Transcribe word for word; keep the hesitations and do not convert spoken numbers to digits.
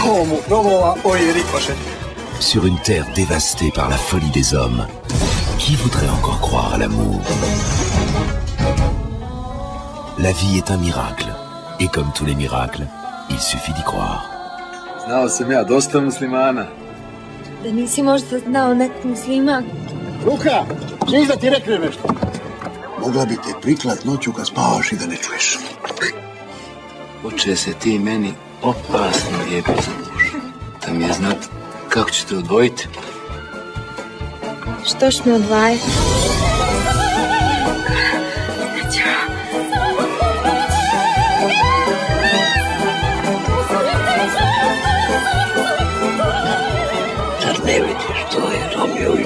Sur une terre dévastée par la folie des hommes, qui voudrait encore croire à l'amour? La vie est un miracle, et comme tous les miracles, il suffit d'y croire. Znao sam ja dosta muslimana. Da nisi možda znao nek musliman. Luka, češ da ti rekne nešto? Mogla bi te priklat noću kad spavaš i da ne čuješ. Oče se ti meni opasno lijepi za muž. Da mi je znat kako ćete odvojiti. Štoš me odvajati? Zar ne vidiš, to je Romeo i